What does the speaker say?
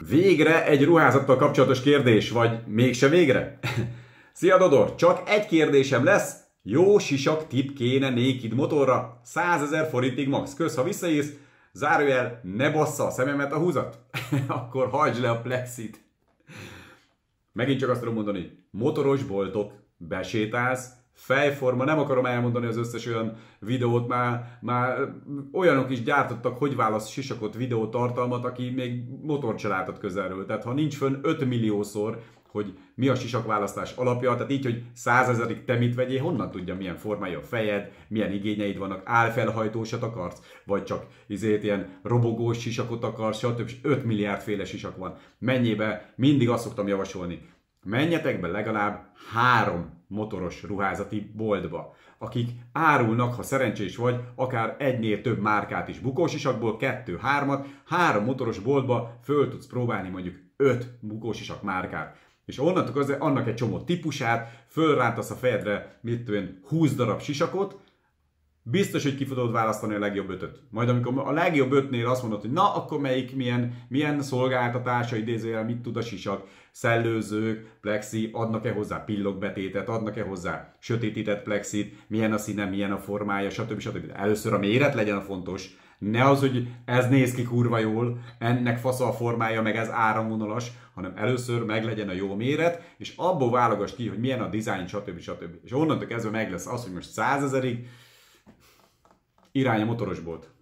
Végre egy ruházattal kapcsolatos kérdés, vagy mégse végre? Szia Dodor, csak egy kérdésem lesz. Jó sisak tip kéne Naked motorra, 100 000 forintig max. Kösz, ha visszaírsz, zárójel, ne bassza a szememet a húzat. Akkor hajtsd le a plexit. Megint csak azt tudom mondani, motoros boltok, besétálsz, fejforma, nem akarom elmondani az összes olyan videót, már olyanok is gyártottak, hogy válasz sisakot videótartalmat, aki még motort se látott közelről. Tehát ha nincs fönn 5 milliószor, hogy mi a sisakválasztás alapja, tehát így, hogy 100 000-ig te mit vegyél, honnan tudja, milyen formája a fejed, milyen igényeid vannak, álfelhajtósat akarsz, vagy csak ilyen robogós sisakot akarsz, stb. 5 milliárd féle sisak van. Mennyibe mindig azt szoktam javasolni. Menjetek be legalább 3 motoros ruházati boltba, akik árulnak, ha szerencsés vagy, akár egynél több márkát is bukósisakból, 2-3-at, 3 motoros boltba föl tudsz próbálni mondjuk 5 bukósisak márkát. És onnantól kezdve annak egy csomó típusát, fölrántasz a fejedre, 20 darab sisakot, biztos, hogy ki tudod választani a legjobb 5-öt. Majd amikor a legjobb 5-nél azt mondod, hogy na, akkor melyik, milyen szolgáltatása, idézőjel, mit tud a sisak, szellőzők, plexi, adnak-e hozzá pillogbetétet, adnak-e hozzá sötétített plexit, milyen a színe, milyen a formája, stb. Először a méret legyen a fontos, ne az, hogy ez néz ki kurva jól, ennek fasza a formája, meg ez áramvonalas, hanem először meglegyen a jó méret, és abból válogass ki, hogy milyen a dizájn, stb. És onnantól kezdve meg lesz az, hogy most 100 000-ig irány a motoros bolt.